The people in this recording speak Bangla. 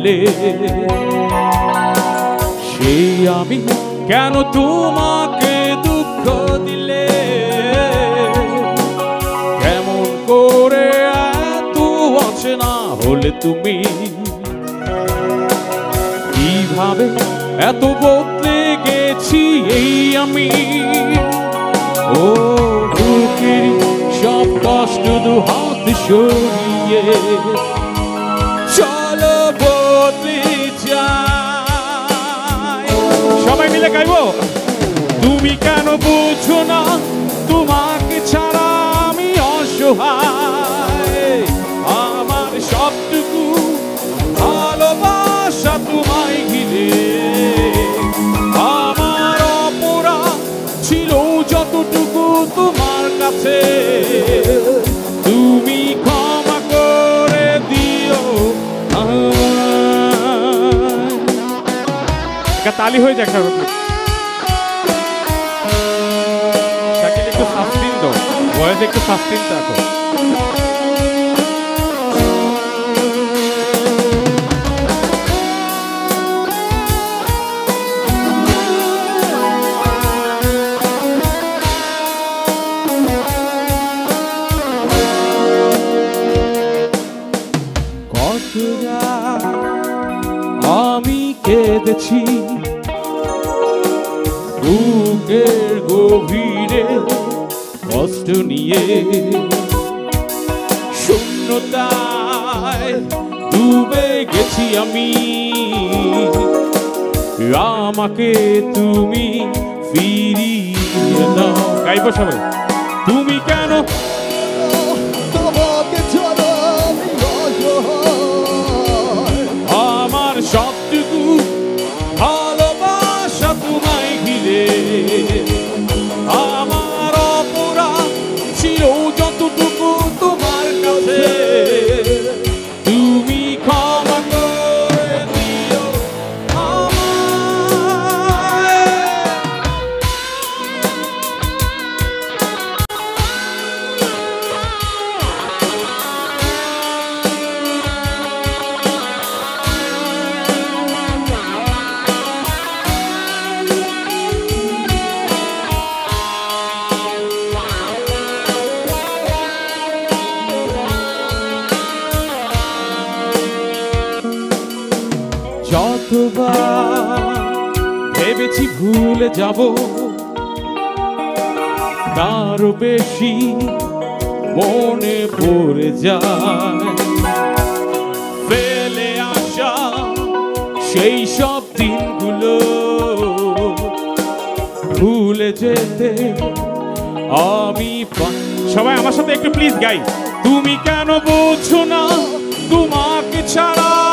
বলে সেই আমি কেন তোমাকে দুঃখ দিলে কেমন করে এত অচেনা হলে তুমি কিভাবে এত বদলে গেছি এই আমি ও বুকের সব কষ্ট দু হাত সরিয়ে চলো বদলে যাই সবাই মিলে গাইবো তুমি কেন বুঝো না তোমাকে ছাড়া আমি অসহায় আমার সবটুকু ভালোবাসা তোমায় ঘিরে আমার অপরাধ ছিল যতটুকু তোমার কাছে তুমি ক্ষমা করে দিও তালি হয়ে যাক একটু সাস্টেন দাও ভয়েস একটু সাস্টেন থাকো আমি কেঁদেছি বুকের গভীরে কষ্ট নিয়ে শূন্যতায় ডুবে গেছি আমি আমাকে তুমি ফিরিয়ে দাও গাইবো সবাই তুমি কেন আমার সবটুকু ভালোবাসা তোমায় ঘিরে আমার অপরাধ ছিল যতটুকু তোমার কাছে তুমি ক্ষমা করে দিও যতবার ভেবেছি ভুলে যাব তারও বেশি মনে পড়ে যায় ফেলে আসা সেই সব দিনগুলো ভুলে যেতে আমি সবাই আমার সাথে একটু প্লিজ গাই তুমি কেন বোঝো না তোমাকে ছাড়া